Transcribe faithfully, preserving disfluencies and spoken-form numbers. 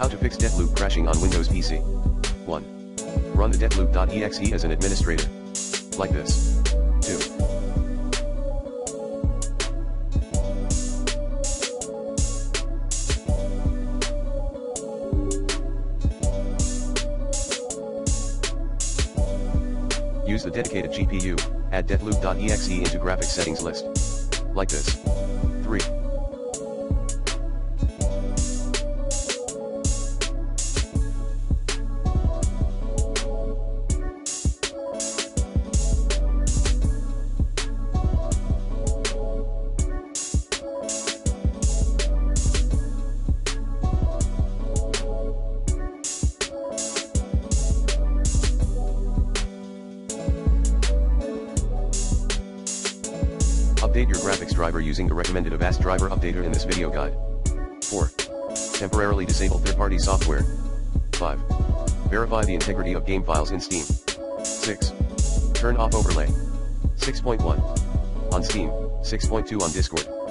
How to fix Deathloop crashing on Windows P C. one. Run the deathloop.exe as an administrator. Like this. two. Use the dedicated G P U, add deathloop.exe into graphics settings list. Like this. three. Update your graphics driver using the recommended Avast driver updater in this video guide. four. Temporarily disable third-party software. five. Verify the integrity of game files in Steam. six. Turn off overlay. six point one. On Steam, six point two on Discord.